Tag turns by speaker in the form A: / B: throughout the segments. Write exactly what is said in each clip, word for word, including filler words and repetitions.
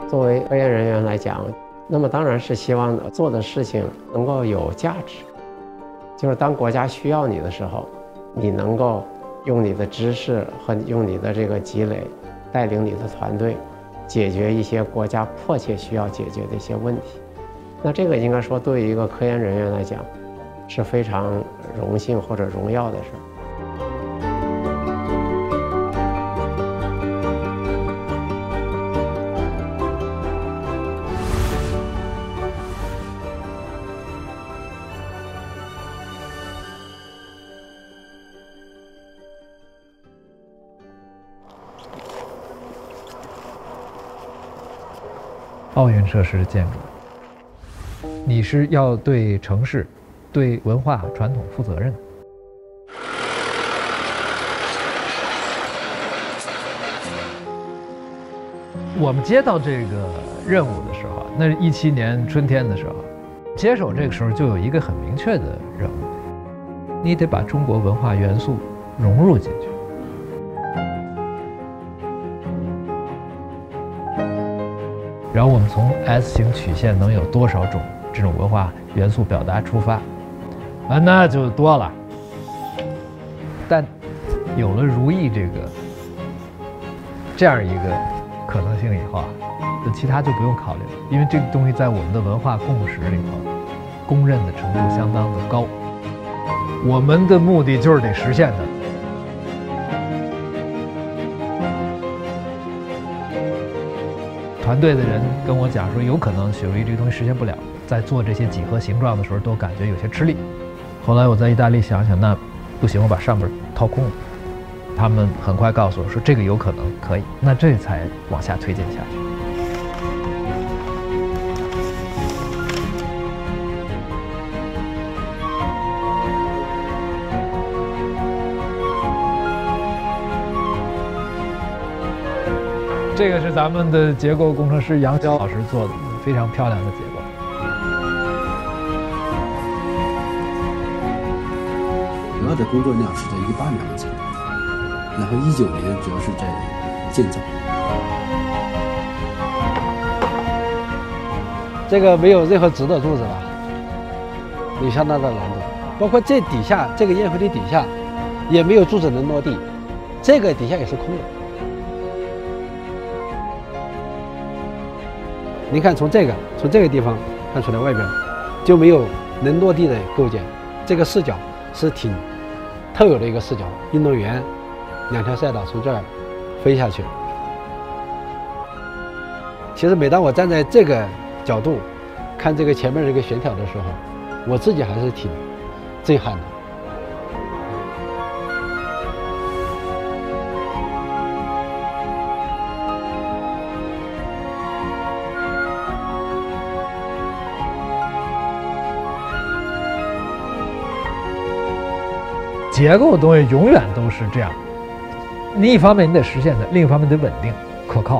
A: 作为科研人员来讲，那么当然是希望做的事情能够有价值，就是当国家需要你的时候，你能够用你的知识和用你的这个积累，带领你的团队，解决一些国家迫切需要解决的一些问题。那这个应该说对于一个科研人员来讲，是非常荣幸或者荣耀的事儿。
B: 奥运设施的建筑，你是要对城市、对文化传统负责任的。我们接到这个任务的时候，那是一七年春天的时候，接手这个时候就有一个很明确的任务，你得把中国文化元素融入进去。然后我们从 S 型曲线能有多少种这种文化元素表达出发，啊，那就多了。但有了如意这个这样一个可能性以后啊，那其他就不用考虑了，因为这个东西在我们的文化共识里头，公认的程度相当的高。我们的目的就是得实现它。团队的人跟我讲说，有可能雪如意这个东西实现不了，在做这些几何形状的时候都感觉有些吃力。后来我在意大利想想，那不行，我把上边掏空了。他们很快告诉我说，这个有可能可以，那这才往下推进下去。这个是咱们的结构工程师杨潇老师做的，非常漂亮的结构。
C: 主要的工作量是在一八年完成的，然后一九年主要是在建造。
D: 这个没有任何直的柱子了，有相当的难度。包括这底下这个烟灰的底下，也没有柱子能落地，这个底下也是空的。您看，从这个从这个地方看出来，外边就没有能落地的构件。这个视角是挺特有的一个视角，运动员两条赛道从这儿飞下去。其实每当我站在这个角度看这个前面这个悬挑的时候，我自己还是挺震撼的。
B: 结构的东西永远都是这样，你一方面你得实现它，另一方面得稳定可靠。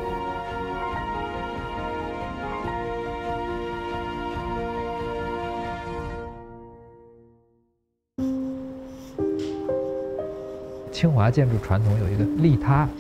B: 清华建筑传统有一个利他，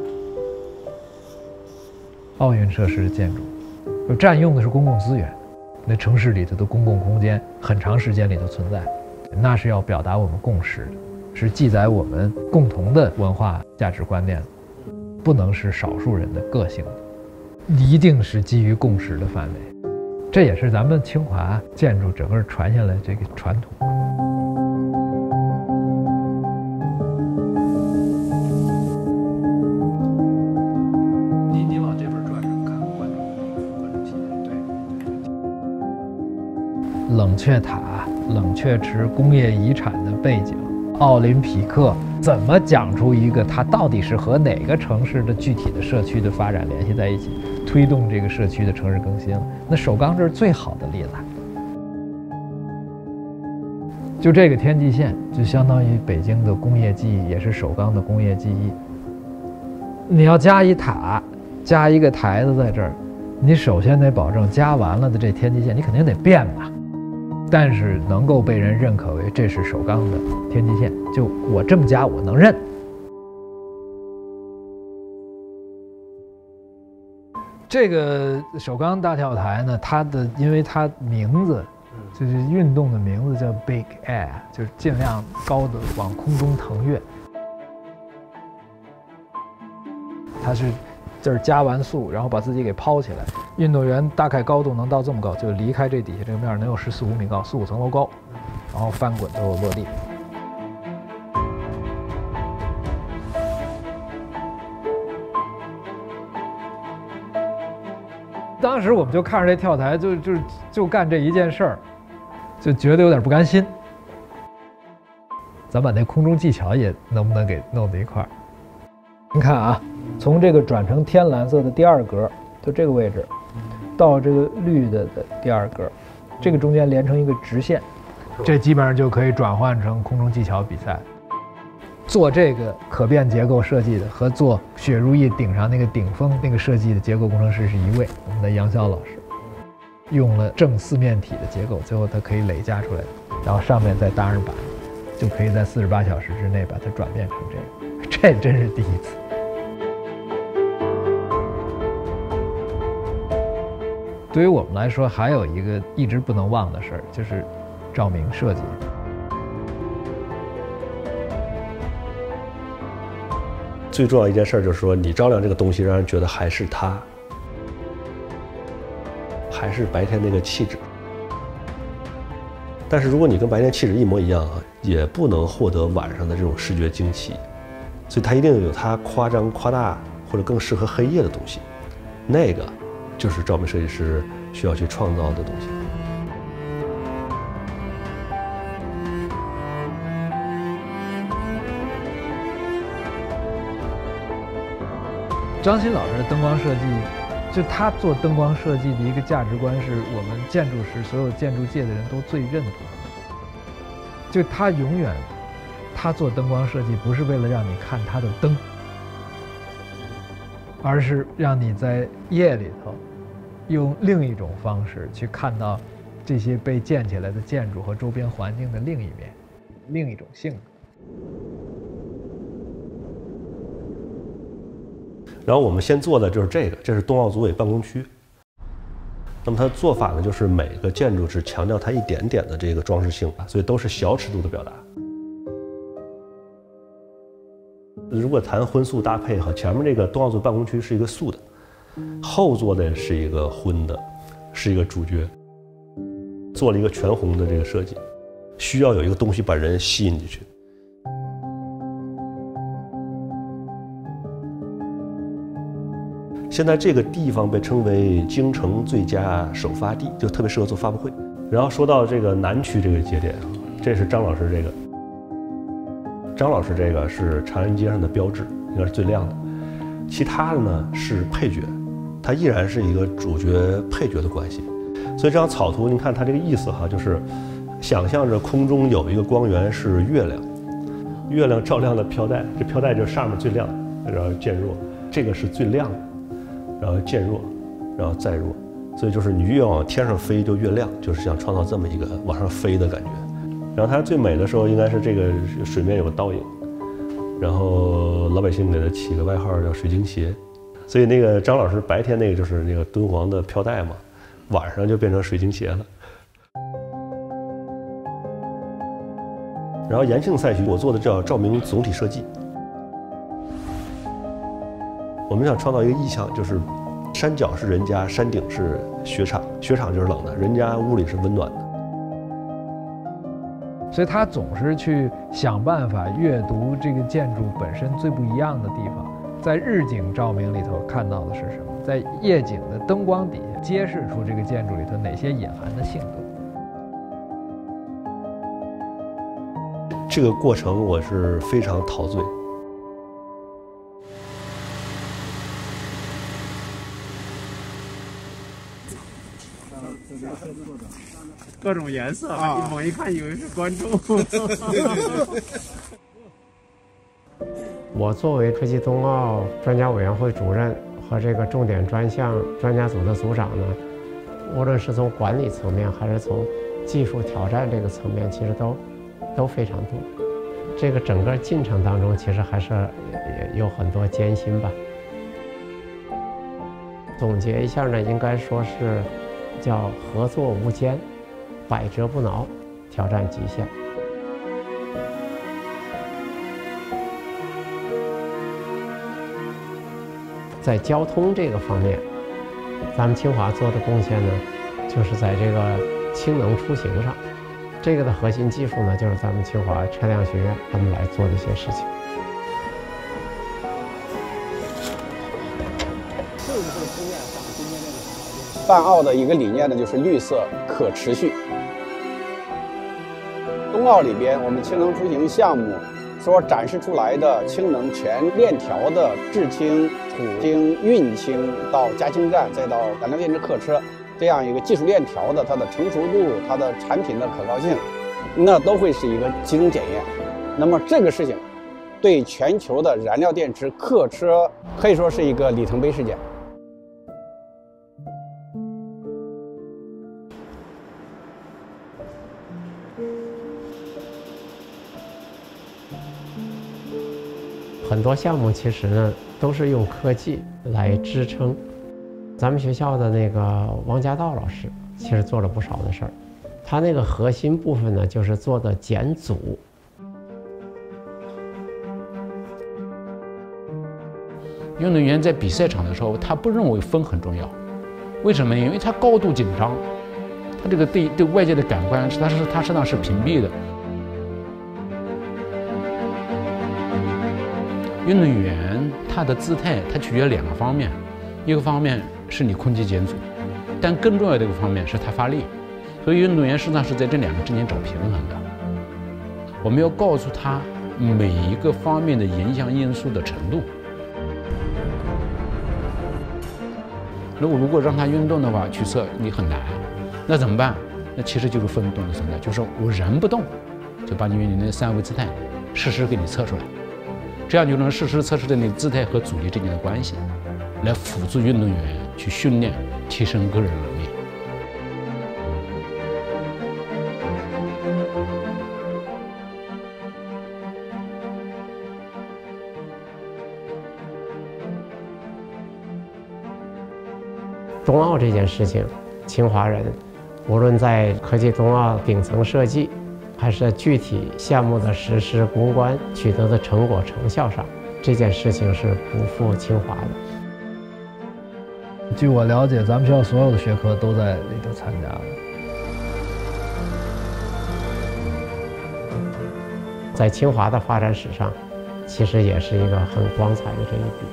B: 奥运设施建筑占用的是公共资源，那城市里头的公共空间很长时间里头存在。那是要表达我们共识的，是记载我们共同的文化价值观念的，不能是少数人的个性的，一定是基于共识的范围。这也是咱们清华建筑整个传下来这个传统。你你往这边转转看，观众观众席，对。冷却塔。冷却池工业遗产的背景，奥林匹克怎么讲出一个它到底是和哪个城市的具体的社区的发展联系在一起，推动这个社区的城市更新了？那首钢这是最好的例子。就这个天际线，就相当于北京的工业记忆，也是首钢的工业记忆。你要加一塔，加一个台子在这儿，你首先得保证加完了的这天际线，你肯定得变吧。但是能够被人认可为这是首钢的天际线，就我这么加我能认。 这个首钢大跳台呢，它的因为它名字就是运动的名字叫 Big Air， 就是尽量高的往空中腾跃。它是这儿加完速，然后把自己给抛起来。运动员大概高度能到这么高，就离开这底下这个面能有十四五米高，四五层楼高，然后翻滚之后落地。当时我们就看着这跳台，就就就干这一件事儿，就觉得有点不甘心。咱把那空中技巧也能不能给弄在一块儿？您看啊，从这个转成天蓝色的第二格，就这个位置，到这个绿的的第二格，这个中间连成一个直线，这基本上就可以转换成空中技巧比赛。做这个可变结构设计的和做雪如意顶上那个顶峰那个设计的结构工程师是一位，我们的杨潇老师用了正四面体的结构，最后它可以累加出来，然后上面再搭上板，就可以在四十八小时之内把它转变成这样，这真是第一次。对于我们来说，还有一个一直不能忘的事儿，就是照明设计。
E: 最重要一件事就是说，你照亮这个东西，让人觉得还是它，还是白天那个气质。但是如果你跟白天气质一模一样啊，也不能获得晚上的这种视觉惊奇。所以它一定有它夸张、夸大或者更适合黑夜的东西，那个就是照明设计师需要去创造的东西。
B: 张欣老师的灯光设计，就他做灯光设计的一个价值观是我们建筑师所有建筑界的人都最认同的。就他永远，他做灯光设计不是为了让你看他的灯，而是让你在夜里头用另一种方式去看到这些被建起来的建筑和周边环境的另一面，另一种性格。
E: 然后我们先做的就是这个，这是冬奥组委办公区。那么它的做法呢，就是每个建筑只强调它一点点的这个装饰性，所以都是小尺度的表达。如果谈荤素搭配哈，前面这个冬奥组办公区是一个素的，后座的是一个荤的，是一个主角，做了一个全红的这个设计，需要有一个东西把人吸引进去。现在这个地方被称为京城最佳首发地，就特别适合做发布会。然后说到这个南区这个节点，这是张老师这个，张老师这个是长安街上的标志，应该是最亮的。其他的呢是配角，它依然是一个主角配角的关系。所以这张草图，您看它这个意思哈，就是想象着空中有一个光源是月亮，月亮照亮了飘带，这飘带就是上面最亮，然后渐弱，这个是最亮的。然后渐弱，然后再弱，所以就是你越往天上飞就越亮，就是想创造这么一个往上飞的感觉。然后它最美的时候应该是这个水面有个倒影，然后老百姓给它起个外号叫水晶鞋，所以那个张老师白天那个就是那个敦煌的飘带嘛，晚上就变成水晶鞋了。然后延庆赛区我做的叫照明总体设计。我们想创造一个意象，就是山脚是人家，山顶是雪场，雪场就是冷的，人家屋里是温暖的。
B: 所以他总是去想办法阅读这个建筑本身最不一样的地方，在日景照明里头看到的是什么，在夜景的灯光底下揭示出这个建筑里头哪些隐含的性格。
E: 这个过程我是非常陶醉。
F: 各种颜色啊，猛一看以为是观众。
A: 我作为科技冬奥专家委员会主任和这个重点专项专家组的组长呢，无论是从管理层面还是从技术挑战这个层面，其实都都非常多。这个整个进程当中，其实还是也有很多艰辛吧。 总结一下呢，应该说是叫合作无间，百折不挠，挑战极限。在交通这个方面，咱们清华做的贡献呢，就是在这个氢能出行上，这个的核心技术呢，就是咱们清华车辆学院他们来做的一些事情。
G: 办奥的一个理念呢，就是绿色可持续。冬奥里边，我们氢能出行项目所展示出来的氢能全链条的制氢、储氢、运氢到加氢站，再到燃料电池客车这样一个技术链条的它的成熟度、它的产品的可靠性，那都会是一个集中检验。那么这个事情对全球的燃料电池客车可以说是一个里程碑事件。
A: 很多项目其实呢都是用科技来支撑。咱们学校的那个王家道老师其实做了不少的事儿，他那个核心部分呢就是做的减阻。
H: 运动员在比赛场的时候，他不认为风很重要，为什么？因为他高度紧张，他这个对对外界的感官，他是他实际上是屏蔽的。运动员他的姿态，他取决于两个方面，一个方面是你空气减阻，但更重要的一个方面是他发力。所以运动员实际上是在这两个之间找平衡的。我们要告诉他每一个方面的影响因素的程度。如果如果让他运动的话，去测你很难，那怎么办？那其实就是分动的存在，就是我人不动，就把你运动的三维姿态实时给你测出来。这样就能实时测出你姿态和阻力之间的关系，来辅助运动员去训练、提升个人能力。
A: 冬奥这件事情，清华人无论在科技冬奥顶层设计，还是在具体项目的实施、攻关取得的成果成效上，这件事情是不负清华的。
B: 据我了解，咱们学校所有的学科都在里头参加了。
A: 在清华的发展史上，其实也是一个很光彩的这一笔。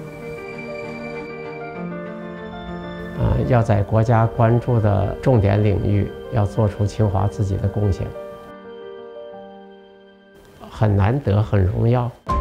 A: 呃，要在国家关注的重点领域，要做出清华自己的贡献。很难得，很荣耀。